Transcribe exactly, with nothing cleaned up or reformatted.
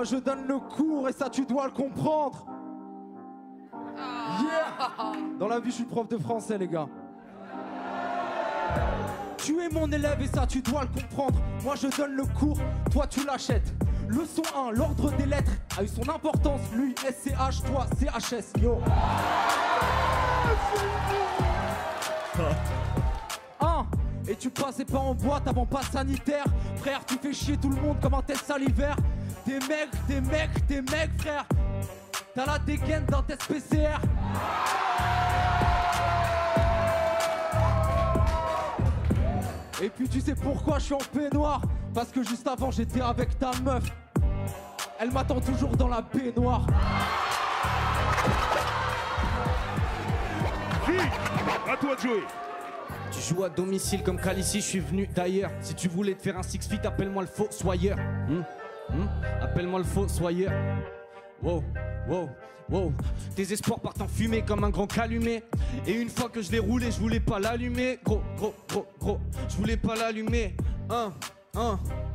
Moi je donne le cours et ça tu dois le comprendre. Yeah. Dans la vie je suis prof de français les gars. Tu es mon élève et ça tu dois le comprendre. Moi je donne le cours, toi tu l'achètes. Leçon un, l'ordre des lettres a eu son importance. Lui S C H, toi C H S. Yo. un. Et tu passais pas en boîte avant pas sanitaire. Frère tu fais chier tout le monde comme un test salivaire. Des mecs, des mecs, des mecs frère. T'as la dégaine d'un test P C R. Et puis tu sais pourquoi je suis en peignoir? Parce que juste avant j'étais avec ta meuf. Elle m'attend toujours dans la baignoire. À toi de jouer. Tu joues à domicile comme Calici, je suis venu d'ailleurs. Si tu voulais te faire un six feet, appelle-moi le faux soyeur. Hmm hmm appelle-moi le faux soyeur. Wow, wow, wow. Tes espoirs partent en fumée comme un grand calumet. Et une fois que je l'ai roulé, je voulais pas l'allumer. Gros, gros, gros, gros, je voulais pas l'allumer. Un, un.